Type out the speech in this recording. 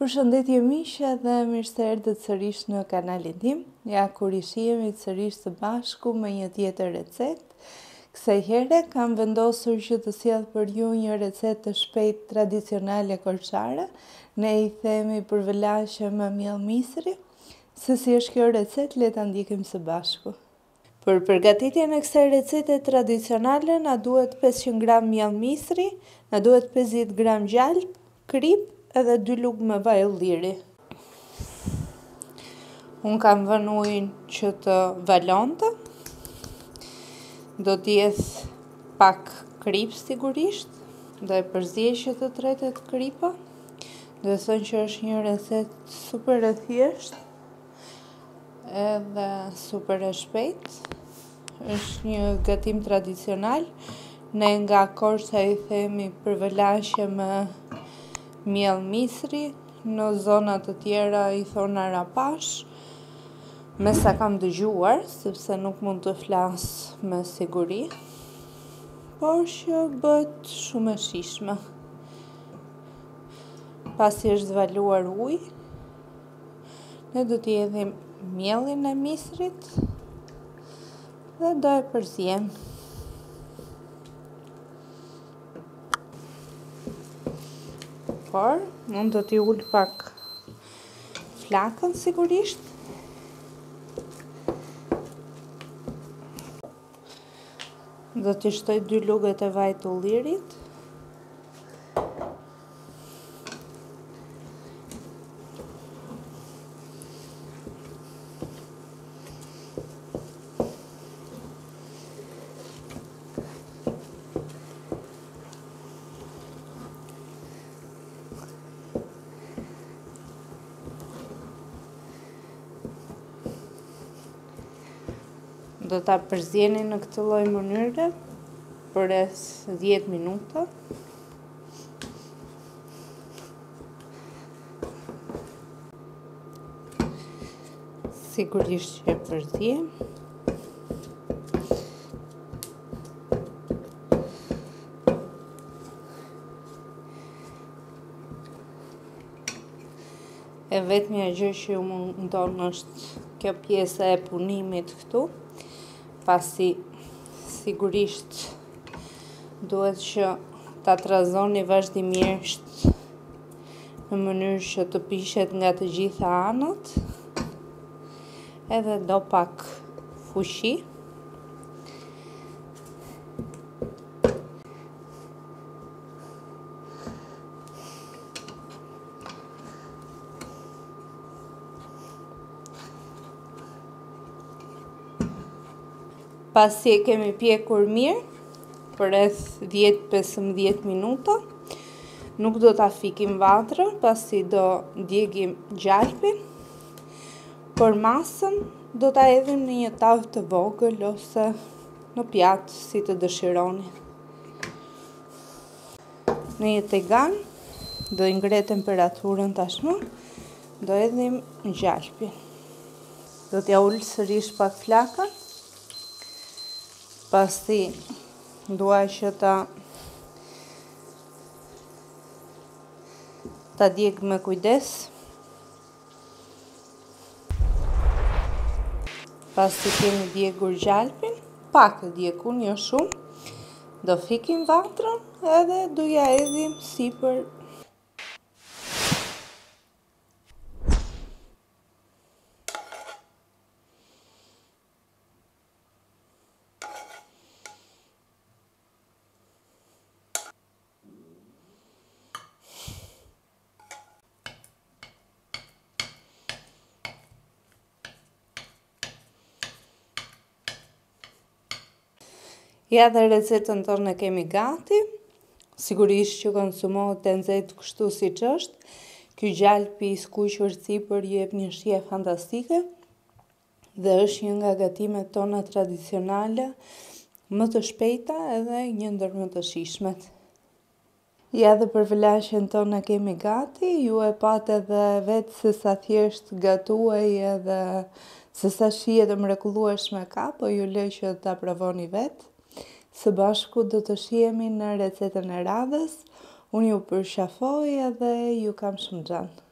Përshëndetje miqe dhe mirë se erdhët sërish në kanalin tim. Ja kur i shihemi sërish së bashku me një tjetër recetë. Kësaj here kam vendosur që të sjell për ju një recetë të shpejtë tradicionale korçare. Ne i themi përvelashje me miell misri. Se si është kjo recetë, le ta ndjekim së bashku. Për përgatitjen e kësaj recete tradicionale na duhet 500 gram miell misri, na duhet 50 gram gjalp, krip edhe 2 lugë me vaj ulliri. Unë kam vënë ujin që të valonte. Do t'jetë pak krip sigurisht. Do e përziej që të tretet kripa. Do të thënë që është një recetë super e thjeshtë edhe super e shpejtë. Është një gatim tradicional. Ne nga Korça i themi përvelashje me miell misri, në zona të tjera i thonë arapash, me sa kam dëgjuar, sepse nuk mund të flas me siguri, por që bëhet shumë e shijshme. Pasi është zvaluar ujë, ne do t'i hedhim miellin e misrit dhe do e përziejm. Por, mund do t'i ul pak flakën sigurisht. Do t'i shtoj 2 lugët e vajit të ullirit. Do ta përzieni në këtë lloj mënyre për rreth 10 minuta. Sigurisht që e përzijem. E vetmja gjë që ju mundon është kjo pjesa e punimit këtu. Pasi sigurisht duhet që ta trazoni vazhdimisht në mënyrë që të pishet nga të gjitha anët, edhe do pak fuqi. Pasi e kemi pjekur mirë, për rreth 10-15 minuta, nuk do ta fikim vatrën, pasi do djegim gjalpin, por masën do ta hedhim në një tavë të vogël ose në pjatë si të dëshironi. Në një tegan, do i ngre temperaturën tashmë, do hedhim gjalpin. Do t'ja ul sërish pak flakën. Pasi dua që ta djeg me kujdes. Pasi kemi djegur gjalpin, pak e djegun, jo shumë, do fikim vatrën edhe do ja hedhim sipër. Ja dhe recetën tonë e kemi gati. Sigurisht që konsumohet e nxehtë kështu siç është. Ky gjalpi i skuqur sipër jep një shije fantastike dhe është një nga gatimet tona tradicionale më të shpejta edhe një ndër më të shijshmet. Ja dhe përvelashjen tonë e kemi gati. Ju e patë edhe vetë se sa thjesht gatuaj edhe se sa shije të mrekullueshme ka, po ju lej që ta provoni vetë. Së bashku do të shihemi në recetën e radhës. Unë ju përshafoj edhe ju kam shumë gjanë.